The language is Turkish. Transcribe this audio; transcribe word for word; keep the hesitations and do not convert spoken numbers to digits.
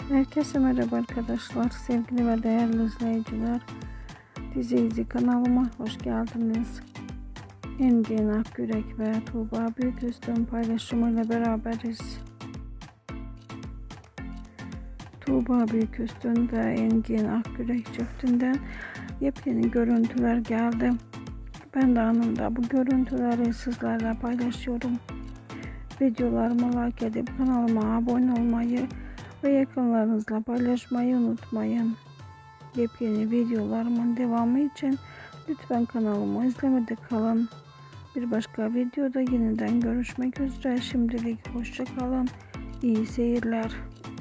Herkese merhaba arkadaşlar, sevgili ve değerli izleyiciler. Dizi İzi kanalıma hoş geldiniz. Engin Akgürek ve Tuğba Büyüküstün paylaşımıyla beraberiz. Tuğba Büyüküstün ve Engin Akgürek çiftinden yepyeni görüntüler geldi. Ben de anında bu görüntüleri sizlerle paylaşıyorum. Videolarımı like edip kanalıma abone olmayı ve yakınlarınızla paylaşmayı unutmayın. Yepyeni videolarımın devamı için lütfen kanalımı izlemede kalın. Bir başka videoda yeniden görüşmek üzere. Şimdilik hoşça kalın. İyi seyirler.